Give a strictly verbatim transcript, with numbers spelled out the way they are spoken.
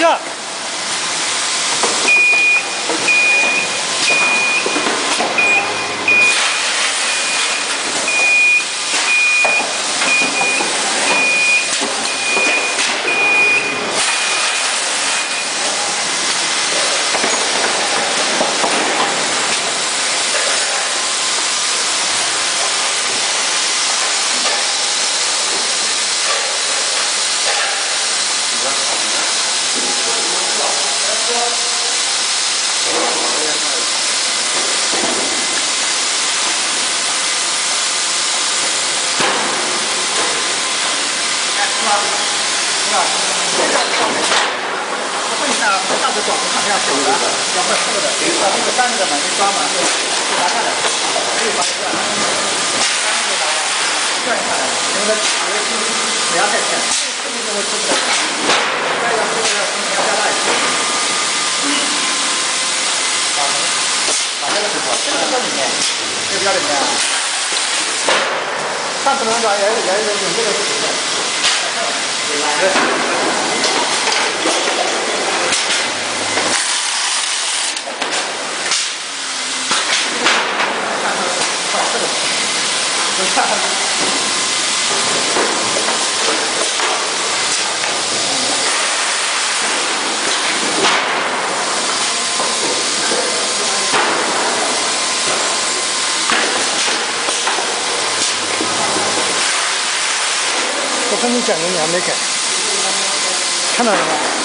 下。 上次转不上要手的，要换粗的，比如说那个单子的嘛，没抓嘛，就就拿下来，可以把这样，单子拿转下来，因为它有的水压太浅，这个就会出不来。再一个这个要要加大一点，把把这个石头，这个在里面，这个在里面啊。上次能抓也也也用这个石头，对。 我跟你讲的你还没改，看到了吗？